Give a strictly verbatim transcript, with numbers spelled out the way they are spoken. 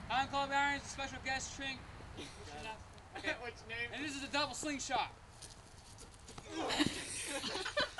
On Club Irons, special guest string. Okay. What's your name? And this is a double slingshot.